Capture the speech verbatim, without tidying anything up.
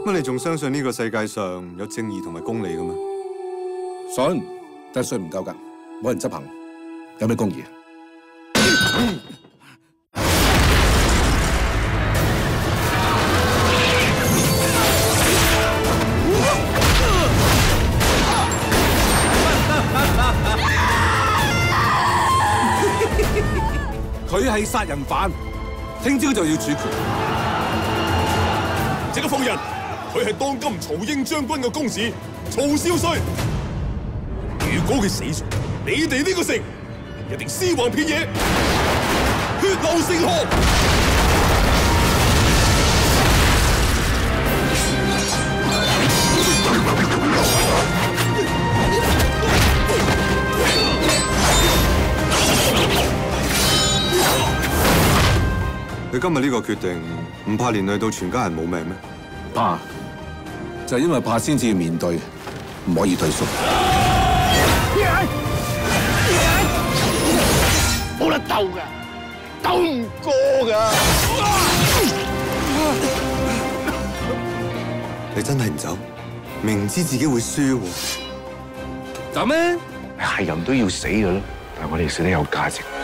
乜你仲相信呢個世界上有正義同埋公理嘅咩？ 信，但係信唔夠㗎，冇人執行，有咩公義啊？佢係殺人犯，聽朝就要處決。 這個婦人，佢係當今曹英將軍嘅公子曹少帥。如果佢死咗，你哋呢個城一定屍橫遍野，血流成河。 你今日呢個決定唔怕連累到全家人冇命咩？ 怕，就係因為怕先至要面對，唔可以退縮。 冇得鬥㗎，鬥唔過㗎。 你真係唔走，明知自己會輸喎。 走咩？ 係人都要死㗎啦，但係我哋死得有價值。